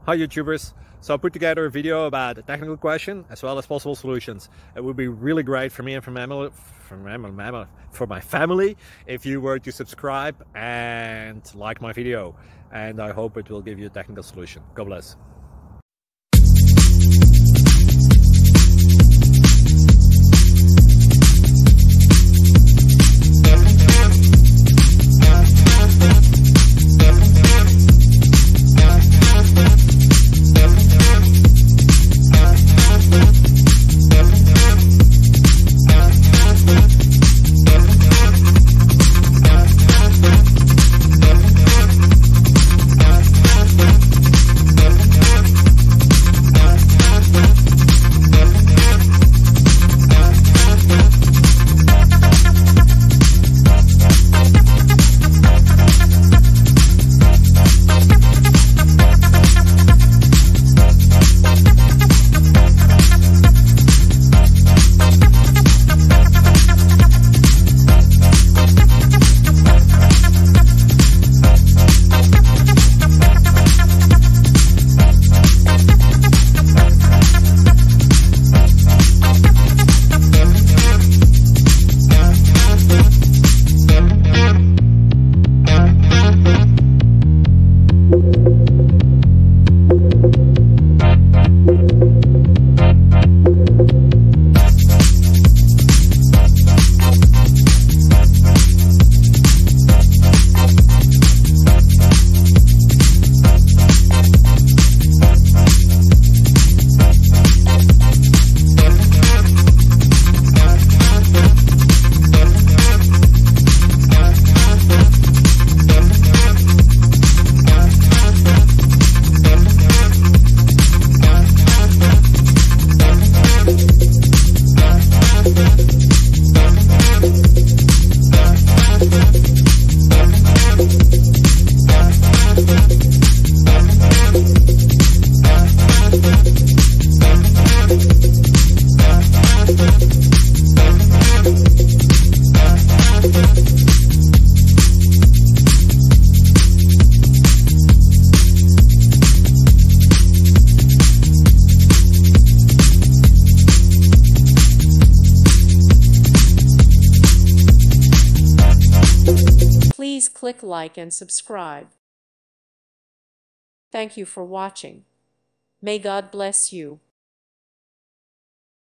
Hi YouTubers! So I put together a video about a technical question as well as possible solutions. It would be really great for me and for my family if you were to subscribe and like my video, and I hope it will give you a technical solution. God bless. Please click like and subscribe. Thank you for watching. May God bless you.